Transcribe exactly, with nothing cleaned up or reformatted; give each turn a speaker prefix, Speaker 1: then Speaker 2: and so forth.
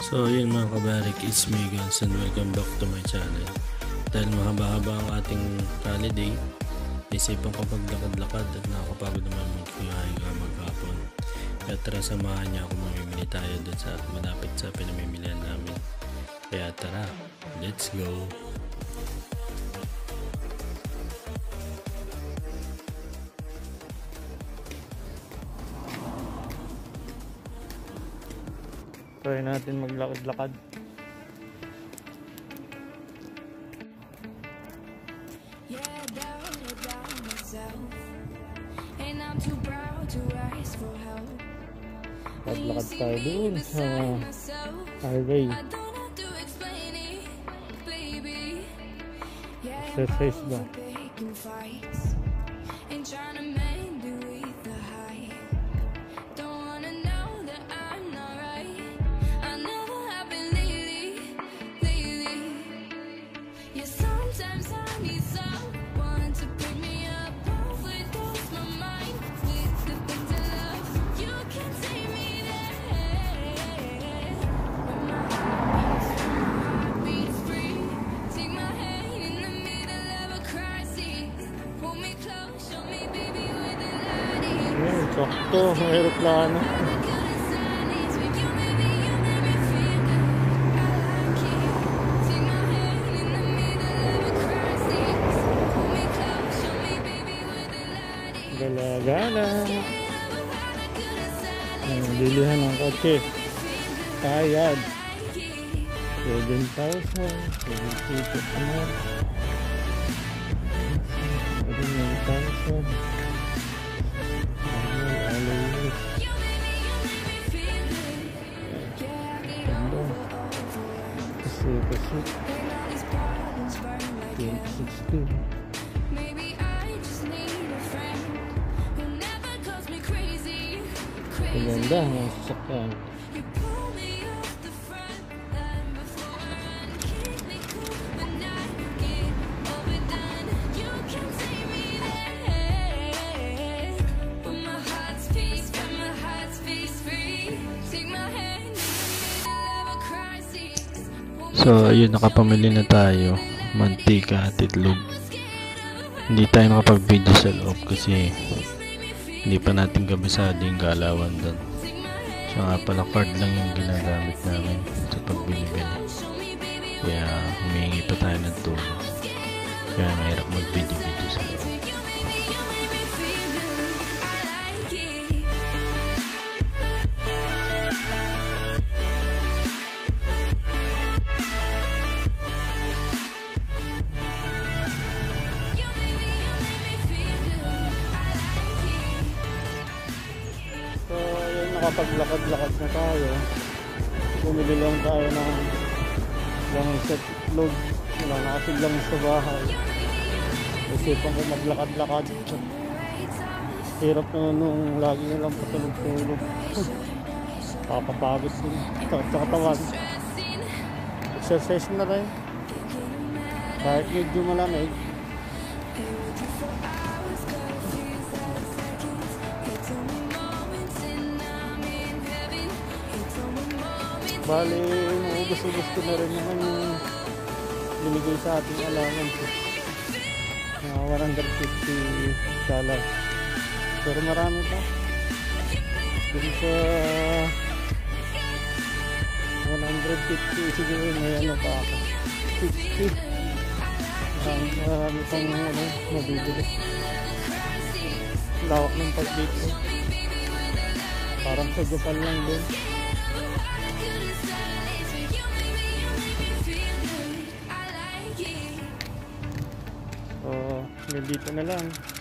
Speaker 1: So yun mga kabarik, it's me guys and welcome back to my channel. Dahil mahaba-haba ang ating holiday, isipan ko paglakad-lakad at nakakapagod naman maghihinga maghapon. Kaya tara, samahan niya ako, mamimili tayo dun sa malapit sa pinamimilihan namin. Kaya tara, let's go! Try natin maglakad-lakad. Lakad-lakad tayo dun sa highway. Exercise ba? Sakto, may aeroplano. Gala-gala. Bilihan ng kotse. Kayad. seven thousand. seven thousand. seven thousand. Kasi twenty sixteen. Maganda ang sasakyan. So ayun, nakapamili na tayo mantika at itlog. Hindi tayo nakapag-video sa loob kasi hindi pa natin kabisado yung galawan doon. So nga pala, card lang yung ginagamit namin sa pagbili-bili. Kaya humihingi pa tayo ng tulong. Kaya mahirap mag-video-video sa loob. Nakapaglakad-lakad na tayo. Bumili lang tayo ng ng set load. Wala, nakasiglang sa bahay. Isipan ko maglakad-lakad. Hirap na nung lagi na lang patulog-tulog. Kakapagod din sa katawan. Exercise na rin. Kahit medyo malamig. Bali, maubos-ubos ko na rin naman yung binigay sa ating allowance. Uh, one hundred fifty dollars. Pero marami pa. Dito sa one hundred fifty, siguro may ano pa ako. sixty. Marami pang ano, mabibili. Lawak ng pag-dito. Parang sa Japan lang din. So, dito na lang.